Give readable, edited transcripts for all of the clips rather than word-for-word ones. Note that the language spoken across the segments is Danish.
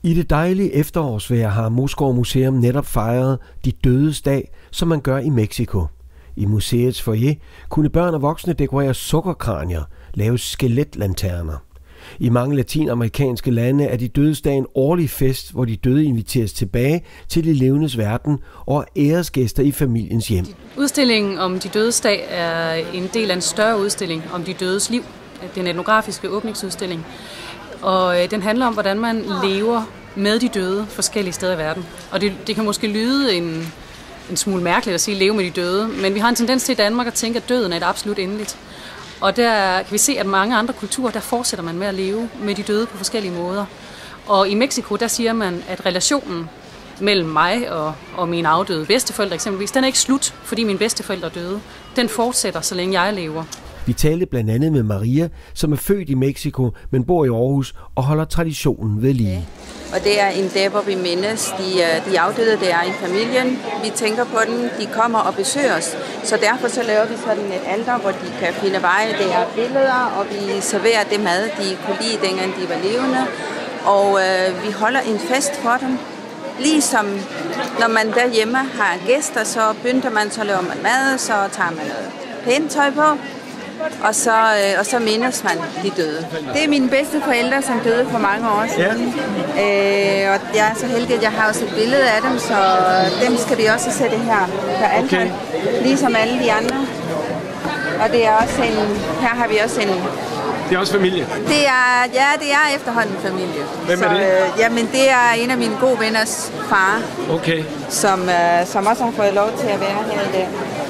I det dejlige efterårsvejr har Moesgaard Museum netop fejret De Dødes Dag, som man gør i Mexico. I museets foyer kunne børn og voksne dekorere sukkerkranier, lave skeletlanterner. I mange latinamerikanske lande er De Dødes Dag en årlig fest, hvor de døde inviteres tilbage til de levendes verden og æresgæster i familiens hjem. Udstillingen om De Dødes Dag er en del af en større udstilling om de dødes liv. Det er en etnografiske åbningsudstilling. Og den handler om, hvordan man lever med de døde forskellige steder i verden. Og det kan måske lyde en smule mærkeligt at sige leve med de døde, men vi har en tendens til i Danmark at tænke, at døden er et absolut endeligt. Og der kan vi se, at mange andre kulturer, der fortsætter man med at leve med de døde på forskellige måder. Og i Mexico, der siger man, at relationen mellem mig og mine afdøde bedsteforældre eksempelvis, den er ikke slut, fordi mine bedsteforældre døde. Den fortsætter, så længe jeg lever. Vi talte blandt andet med Maria, som er født i Mexico, men bor i Aarhus og holder traditionen ved lige. Og det er en dag, hvor vi mindes de afdøde, der er i familien. Vi tænker på dem, de kommer og besøger os. Så derfor så laver vi sådan et alter, hvor de kan finde veje. Det er billeder, og vi serverer det mad, de kunne lide, dengang de var levende. Og vi holder en fest for dem. Ligesom når man derhjemme har gæster, så pynter man, så laver man mad, så tager man noget pænt tøj på. Og så mindes man de døde. Det er mine bedste forældre, som døde for mange år siden. Ja. Og jeg er så heldig, at jeg har også et billede af dem, så dem skal vi også sætte her på alteret. Okay. Ligesom alle de andre. Og det er også her har vi også en... Det er også familie? Det er efterhånden familie. Hvem er det? Jamen, det er en af mine gode venners far. Okay. Som også har fået lov til at være her i dag.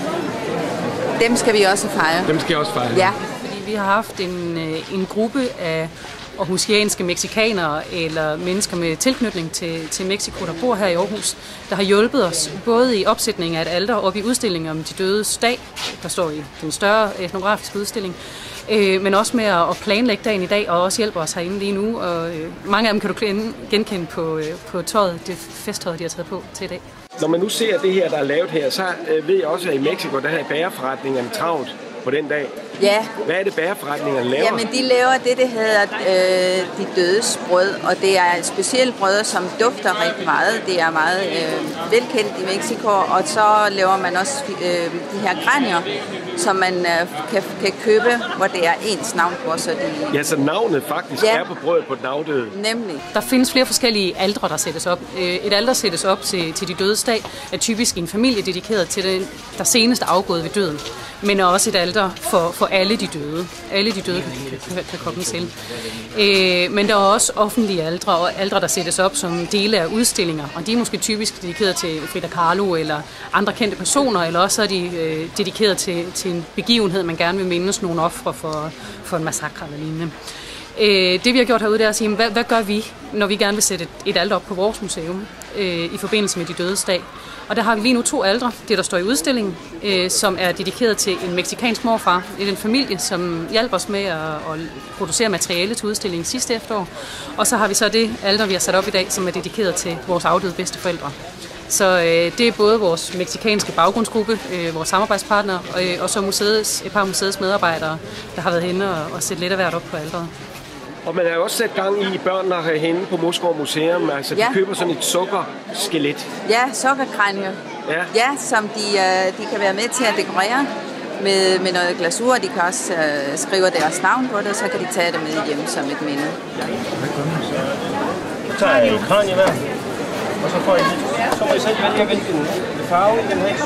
Dem skal vi også fejre. Dem skal jeg også fejre? Ja. Fordi vi har haft en gruppe af aarhusianske mexikanere eller mennesker med tilknytning til Mexico, der bor her i Aarhus, der har hjulpet os både i opsætningen af et alter og i udstillingen om De Dødes Dag, der står i den større etnografiske udstilling, men også med at planlægge dagen i dag og også hjælper os herinde lige nu. Og mange af dem kan du genkende på tøjet, det festtøjet, de har taget på til i dag. Når man nu ser det her, der er lavet her, så ved jeg også, at i Mexico, der er bagerforretningerne travlt på den dag. Ja. Hvad er det, bagerforretningerne laver? Jamen, de laver det hedder De Dødes Brød, og det er et specielt brød, som dufter rigtig meget. Det er meget velkendt i Mexico, og så laver man også de her kranier, som man kan købe, hvor det er ens navn på. Ja, så navnet faktisk er på brødet på den afdøde. Nemlig. Der findes flere forskellige altre, der sættes op. Et alter sættes op til De Dødes Dag, er typisk en familie dedikeret til den, der senest er afgået ved døden. Men også et alter for alle de døde. Alle de døde kan komme til. Men der er også offentlige altre, og altre, der sættes op som dele af udstillinger. Og de er måske typisk dedikeret til Frida Kahlo eller andre kendte personer, eller også er de dedikeret til en begivenhed, man gerne vil mindes nogle ofre for en massakre eller lignende. Det vi har gjort herude, det er at sige, hvad gør vi, når vi gerne vil sætte et alter op på vores museum i forbindelse med De Dødes Dag. Og der har vi lige nu 2 altre, det der står i udstillingen, som er dedikeret til en mexikansk morfar. Det er en familie, som hjalp os med at producere materiale til udstillingen sidste efterår. Og så har vi så det alter, vi har sat op i dag, som er dedikeret til vores afdøde bedsteforældre. Så det er både vores mexikanske baggrundsgruppe, vores samarbejdspartnere, og så et par museets medarbejdere, der har været henne og sætte lidt af hvert op på alteret. Og man har jo også sat gang i børnene herhenne på Moesgaard Museum. Altså, de køber sådan et sukkerskelet. Ja, sukkerkranier. Ja, som de kan være med til at dekorere med noget glasur. De kan også skrive deres navn på det, og så kan de tage det med hjem som et minde. Så tager jeg en kranie hver, og så får I lidt. Så må I selv vælge, hvilken farve I vil have.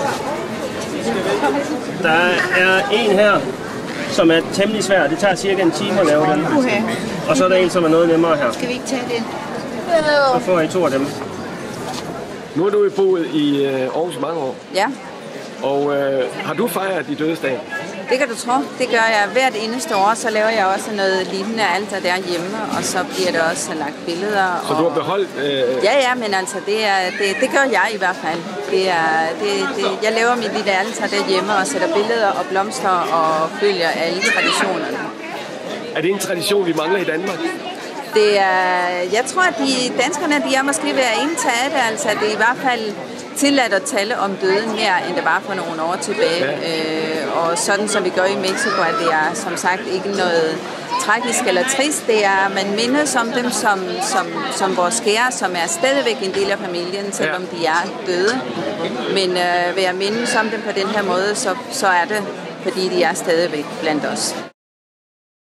Der er en her, som er temmelig svær. Det tager cirka en time at lave den. Og så er der en, som er noget nemmere her. Skal vi ikke tage den? Så får I 2 af dem. Nu har du boet i Aarhus i mange år. Ja. Og har du fejret De Dødes Dag? Det kan du tro. Det gør jeg hvert eneste år. Så laver jeg også noget lignende alter derhjemme, og så bliver der også lagt billeder. Så du har beholdt... Ja, men altså, det gør jeg i hvert fald. Jeg laver mit lille alter derhjemme og sætter billeder og blomster og følger alle traditionerne. Er det en tradition, vi mangler i Danmark? Jeg tror, at danskerne er måske ved at indtage det. Altså, det er i hvert fald tilladt at tale om døden mere, end det var for nogle år tilbage. Og sådan som vi gør i Mexico, at det er som sagt ikke noget tragisk eller trist, det er, at man mindes om dem som vores kære, som er stadigvæk en del af familien, selvom de er døde. Men ved at mindes om dem på den her måde, så er det, fordi de er stadigvæk blandt os.